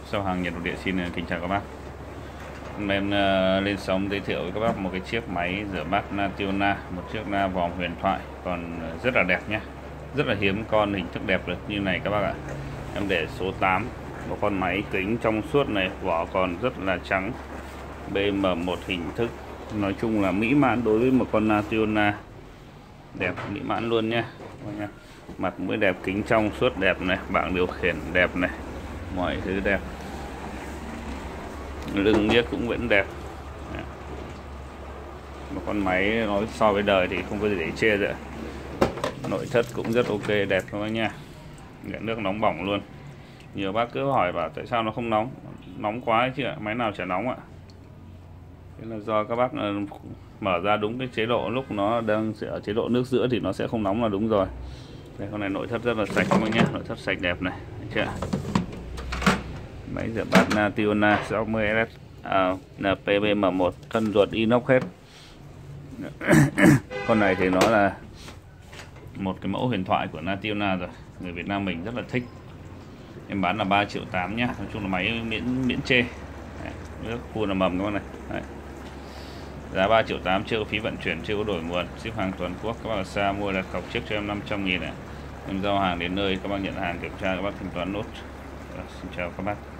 Sau hàng Nhật Nội Địa xin kính chào các bác. Hôm nay em lên sóng giới thiệu với các bác một cái chiếc máy rửa bát Nationa, một chiếc vòm huyền thoại, còn rất là đẹp nhé, rất là hiếm con hình thức đẹp được như này các bác ạ. Em để số 8, một con máy kính trong suốt này, vỏ còn rất là trắng, BM1 hình thức, nói chung là mỹ mãn đối với một con Nationa, đẹp mỹ mãn luôn nhé. Mặt mũi đẹp, kính trong suốt đẹp này, bảng điều khiển đẹp này, mọi thứ đẹp, lưng niếc cũng vẫn đẹp. Một con máy nói so với đời thì không có gì để chê rồi. Nội thất cũng rất ok, đẹp các bác nha. Nhận nước nóng bỏng luôn. Nhiều bác cứ hỏi bảo tại sao nó không nóng, nóng quá ấy chứ ạ, máy nào chả nóng ạ. Thế là do các bác mở ra đúng cái chế độ, lúc nó đang ở chế độ nước giữa thì nó sẽ không nóng là đúng rồi. Đây, con này nội thất rất là sạch các bác nhé, nội thất sạch đẹp này, thấy chưa? Máy rửa bát Nationa 60S NPBM1, thân ruột inox hết. Con này thì nó là một cái mẫu huyền thoại của Nationa rồi, người Việt Nam mình rất là thích. Em bán là 3,8 triệu nhá, nói chung là máy miễn chê. Nước full là mầm các bạn này. Đấy. Giá 3,8 triệu, chưa có phí vận chuyển, chưa có đổi nguồn, ship hàng toàn quốc. Các bạn xa mua đặt cọc trước cho em 500.000 này. Em giao hàng đến nơi các bác nhận hàng, kiểm tra các bác thanh toán nốt. Xin chào các bác.